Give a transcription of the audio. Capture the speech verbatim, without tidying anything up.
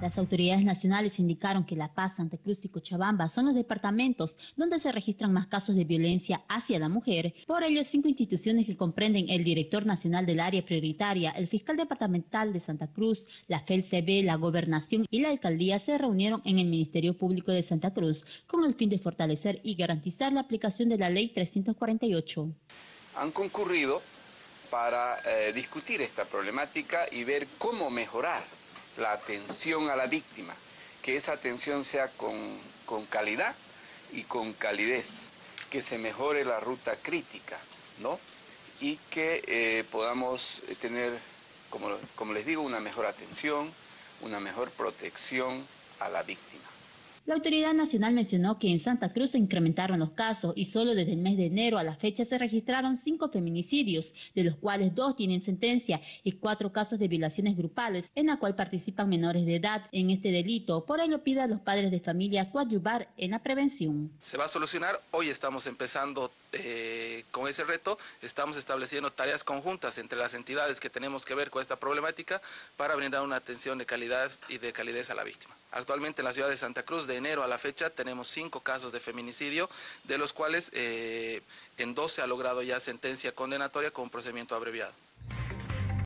Las autoridades nacionales indicaron que La Paz, Santa Cruz y Cochabamba son los departamentos donde se registran más casos de violencia hacia la mujer. Por ello, cinco instituciones que comprenden el director nacional del área prioritaria, el fiscal departamental de Santa Cruz, la F E L C B, la Gobernación y la Alcaldía se reunieron en el Ministerio Público de Santa Cruz con el fin de fortalecer y garantizar la aplicación de la Ley trescientos cuarenta y ocho. Han concurrido para eh, discutir esta problemática y ver cómo mejorar la atención a la víctima, que esa atención sea con, con calidad y con calidez, que se mejore la ruta crítica, ¿no? Y que eh, podamos tener, como, como les digo, una mejor atención, una mejor protección a la víctima. La autoridad nacional mencionó que en Santa Cruz se incrementaron los casos y solo desde el mes de enero a la fecha se registraron cinco feminicidios, de los cuales dos tienen sentencia y cuatro casos de violaciones grupales, en la cual participan menores de edad en este delito. Por ello pide a los padres de familia coadyuvar en la prevención. Se va a solucionar, hoy estamos empezando eh, con ese reto, estamos estableciendo tareas conjuntas entre las entidades que tenemos que ver con esta problemática para brindar una atención de calidad y de calidez a la víctima. Actualmente en la ciudad de Santa Cruz, de enero a la fecha, tenemos cinco casos de feminicidio, de los cuales eh, en dos se ha logrado ya sentencia condenatoria con procedimiento abreviado.